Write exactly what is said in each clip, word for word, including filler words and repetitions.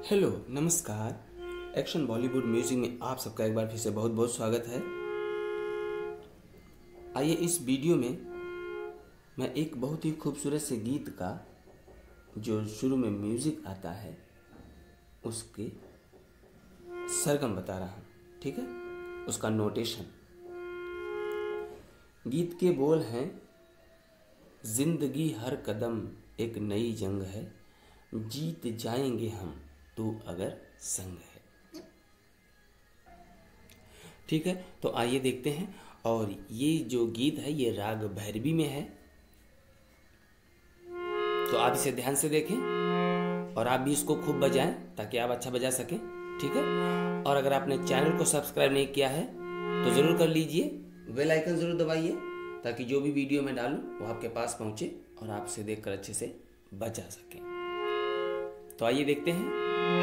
Hello नमस्कार। Action Bollywood music में आप सबका एक बार फिर से बहुत बहुत स्वागत है। आइए इस वीडियो में मैं एक बहुत ही खूबसूरत से गीत का जो शुरू में म्यूजिक आता है उसके सरगम बता रहा हूँ, ठीक है। उसका नोटेशन। गीत के बोल हैं, जिंदगी हर कदम एक नई जंग है, जीत जाएंगे हम तू अगर संग है। ठीक है, तो आइए देखते हैं। और ये जो गीत है ये राग भैरवी में है, तो आप इसे ध्यान से देखें और आप भी इसको खूब बजाएं ताकि आप अच्छा बजा सकें, ठीक है। और अगर आपने चैनल को सब्सक्राइब नहीं किया है तो ज़रूर कर लीजिए, बेल आइकन ज़रूर दबाइए ताकि जो भी वीडियो मैं डालूं वो आपके पास पहुंचे और आप उसे देखकर अच्छे से बजा सकें। तो आइए देखते हैं।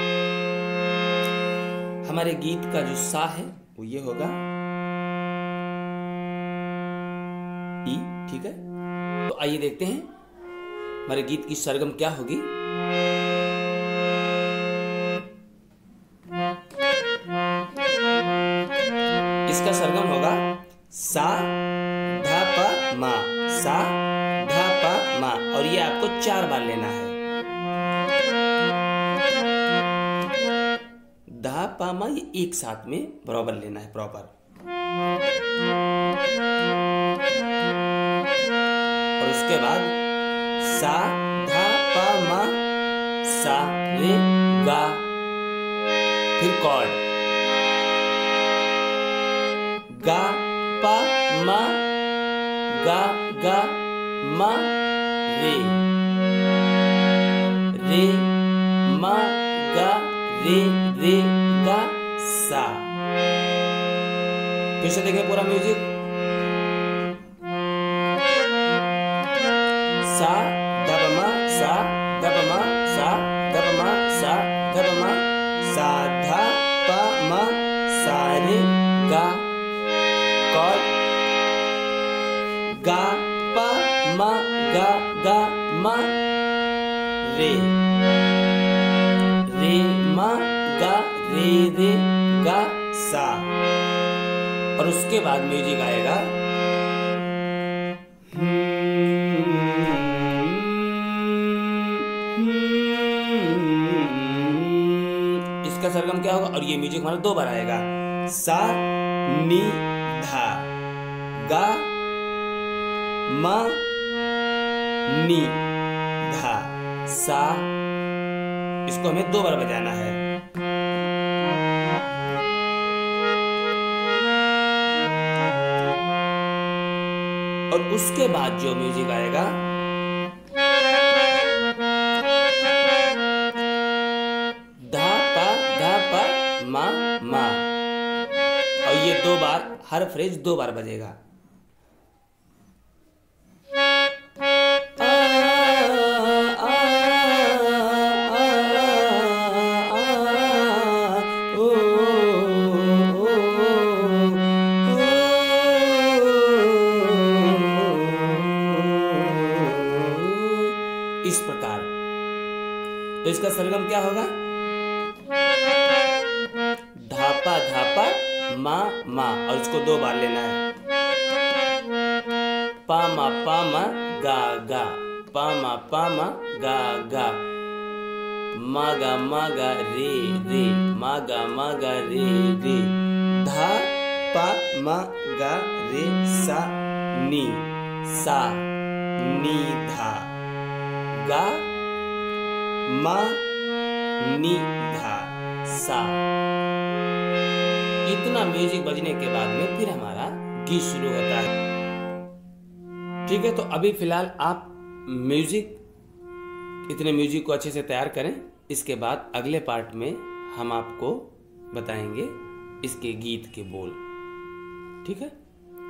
हमारे गीत का जो सा है वो ये होगा ई, ठीक है। तो आइए देखते हैं हमारे गीत की सरगम क्या होगी। इसका सरगम होगा सा धा पा मा, सा धा पा मा, और ये आपको चार बार लेना है। धा पा मा ये एक साथ में बराबर लेना है, प्रॉपर। और उसके बाद सा धा पा मा, सा रे गा, फिर कॉर्ड गा पा मा, गा गा मा रे, रे मा गा रे रे गा सा। फिर से देखें पूरा म्यूजिक। सा धप मा, सा धप मा, सा धप मा, सा धप मा, सा धा पा मा, सा रे गा, कॉर्ड गा पा मा, गा गा मा रे, रे मा गा रे रे गा सा। और उसके बाद म्यूजिक आएगा इसका सरगम क्या होगा। और ये म्यूजिक हमारा दो बार आएगा, सा नी धा, गा मा नी धा सा। इसको हमें दो बार बजाना है। और उसके बाद जो म्यूजिक आएगा धा पा धा पा मा मा, और ये दो बार, हर फ्रेज दो बार बजेगा। इस प्रकार। तो इसका सरगम क्या होगा, धापा धापा मा मा, और इसको दो बार लेना है। पा मा पा मा गा गा, पा मा पा मा गा गा, मा गा मा गा रे रे, मा गा मा गा रे रे, धा पा मा गा रे सा नी, सा नी धा, गा मा नी धा सा। इतना म्यूजिक बजने के बाद में फिर हमारा गीत शुरू होता है, ठीक है। तो अभी फिलहाल आप म्यूजिक, इतने म्यूजिक को अच्छे से तैयार करें। इसके बाद अगले पार्ट में हम आपको बताएंगे इसके गीत के बोल, ठीक है।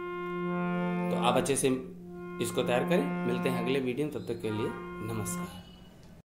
तो आप अच्छे से इसको तैयार करें। मिलते हैं अगले वीडियो में, तब तक के लिए नमस्कार।